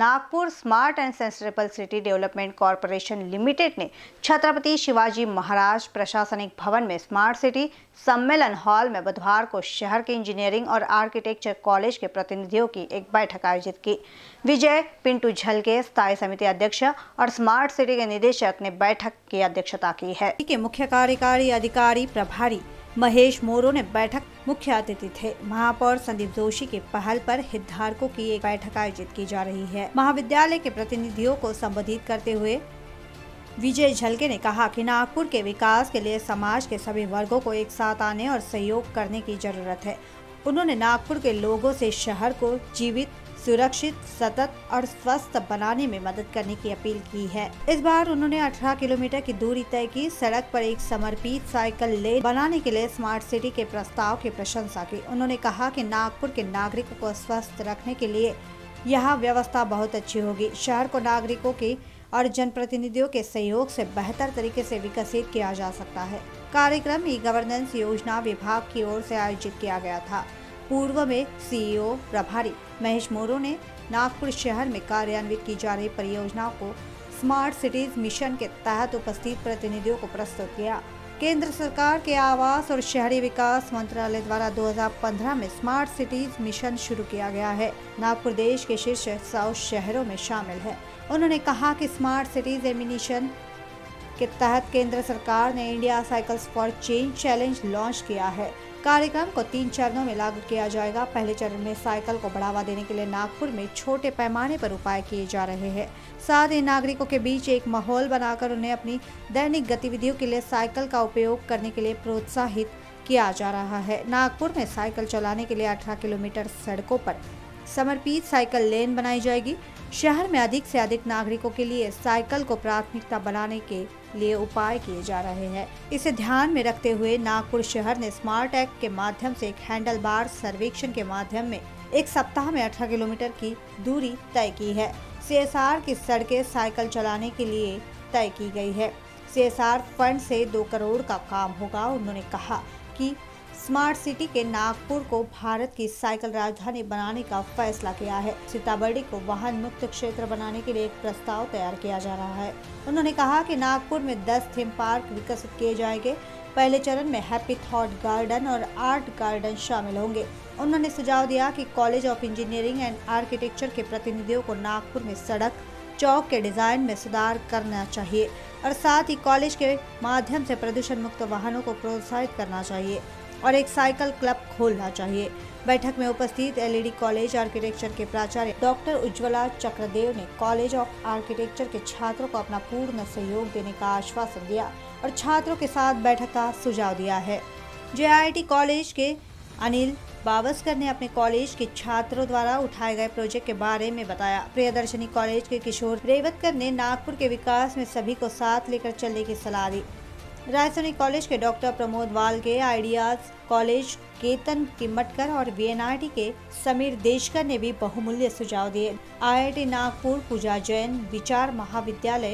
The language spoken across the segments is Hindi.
Nagpur smart and sustainable city development corporation limited ने छत्रपति शिवाजी महाराज प्रशासनिक भवन में स्मार्ट सिटी सम्मेलन हॉल में बुधवार को शहर के इंजीनियरिंग और आर्किटेक्चर कॉलेज के प्रतिनिधियों की एक बैठक आयोजित की। विजय पिंटू झलके स्थायी समिति अध्यक्ष और स्मार्ट सिटी के निदेशक ने बैठक की अध्यक्षता की है। मुख्य कार्यकारी अधिकारी प्रभारी महेश मोरो ने बैठक मुख्य अतिथि थे। महापौर संदीप जोशी की पहल पर हितधारकों की एक बैठक आयोजित की जा रही है। महाविद्यालय के प्रतिनिधियों को संबोधित करते हुए विजय झलके ने कहा कि नागपुर के विकास के लिए समाज के सभी वर्गों को एक साथ आने और सहयोग करने की जरूरत है। उन्होंने नागपुर के लोगों से शहर को जीवित, सुरक्षित, सतत और स्वस्थ बनाने में मदद करने की अपील की है। इस बार उन्होंने 18 किलोमीटर की दूरी तय की। सड़क पर एक समर्पित साइकिल लेन बनाने के लिए स्मार्ट सिटी के प्रस्ताव की प्रशंसा की। उन्होंने कहा कि नागपुर के नागरिकों को स्वस्थ रखने के लिए यहाँ व्यवस्था बहुत अच्छी होगी। शहर को नागरिकों की और जनप्रतिनिधियों के सहयोग से बेहतर तरीके से विकसित किया जा सकता है। कार्यक्रम ई गवर्नेंस योजना विभाग की ओर से आयोजित किया गया था। पूर्व में सीईओ प्रभारी महेश मोरो ने नागपुर शहर में कार्यान्वित की जा रही परियोजनाओं को स्मार्ट सिटीज मिशन के तहत उपस्थित प्रतिनिधियों को प्रस्तुत किया। केंद्र सरकार के आवास और शहरी विकास मंत्रालय द्वारा 2015 में स्मार्ट सिटीज मिशन शुरू किया गया है। नागपुर देश के शीर्ष 100 शहरों में शामिल है। उन्होंने कहा कि स्मार्ट सिटीज मिशन के तहत केंद्र सरकार ने India cycles for change challenge launch किया है। कार्यक्रम को 3 चरणों में लागू किया जाएगा। पहले चरण में साइकिल को बढ़ावा देने के लिए नागपुर में छोटे पैमाने पर उपाय किए जा रहे हैं। साथ ही नागरिकों के बीच एक माहौल बनाकर उन्हें अपनी दैनिक गतिविधियों के लिए साइकिल का उपयोग करने के लिए प्रोत्साहित किया जा रहा है। नागपुर में साइकिल चलाने के लिए 18 किलोमीटर सड़कों पर समर्पित साइकिल लेन बनाई जाएगी। शहर में अधिक से अधिक नागरिकों के लिए साइकिल को प्राथमिकता बनाने के लिए उपाय किए जा रहे हैं। इसे ध्यान में रखते हुए नागपुर शहर ने स्मार्ट एक्ट के माध्यम से एक हैंडल बार सर्वेक्षण के माध्यम में एक सप्ताह में 18 किलोमीटर की दूरी तय की है। CSR की सड़कें साइकिल चलाने के लिए तय की गई है। CSR फंड से 2 करोड़ का काम होगा। उन्होंने कहा कि स्मार्ट सिटी के नागपुर को भारत की साइकिल राजधानी बनाने का फैसला किया है। सीताबर्डी को वाहन मुक्त क्षेत्र बनाने के लिए एक प्रस्ताव तैयार किया जा रहा है। उन्होंने कहा कि नागपुर में 10 थीम पार्क विकसित किए जाएंगे। पहले चरण में हैप्पी थॉट गार्डन और आर्ट गार्डन शामिल होंगे। उन्होंने सुझाव दिया कि college of engineering and architecture के प्रतिनिधियों को नागपुर में सड़क चौक के डिजाइन में सुधार करना चाहिए और साथ ही कॉलेज के माध्यम से प्रदूषण मुक्त वाहनों को प्रोत्साहित करना चाहिए और एक साइकिल क्लब खोलना चाहिए। बैठक में उपस्थित एलईडी कॉलेज आर्किटेक्चर के प्राचार्य डॉक्टर उज्ज्वला चक्रदेव ने कॉलेज ऑफ आर्किटेक्चर के छात्रों को अपना पूर्ण सहयोग देने का आश्वासन दिया और छात्रों के साथ बैठक का सुझाव दिया है। JIT कॉलेज के अनिल बावस्कर ने अपने कॉलेज के छात्रों द्वारा उठाए गए प्रोजेक्ट के बारे में बताया। प्रियदर्शनी कॉलेज के किशोर रेवतकर ने नागपुर के विकास में सभी को साथ लेकर चलने की सलाह दी। रायसोनी कॉलेज के doctor Pramod Walke, ideas college Ketan Kimatkar और VNIT के समीर देशकर ने भी बहुमूल्य सुझाव दिए। IIT नागपुर पूजा जैन, विचार महाविद्यालय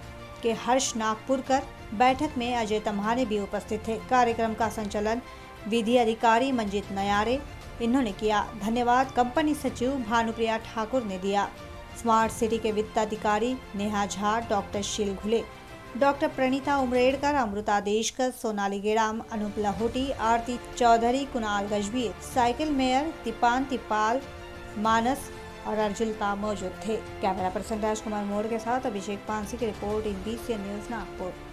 के हर्ष नागपुरकर, बैठक में अजय तम्हाने भी उपस्थित थे। कार्यक्रम का संचालन विधि अधिकारी मंजित नयारे इन्होंने किया। धन्यवाद कंपनी सचिव भानुप्रिया ठाकुर ने दिया। स्मार्ट सिटी के वित्त अधिकारी Neha Jha, doctor Sheel Ghule, doctor Praneeta Umredkar, Amrita Deshkar, Sonali Gedam, Anoop Lahoti, Aarti Chaudhary, Kunal Gajbir, cycle mayor Tipan Tipal, Manas और अर्जुलता मौजूद थे। कैमरा पर्सन राजकुमार मोड़ के साथ अभिषेक पांसी की report in BCN news Nagpur.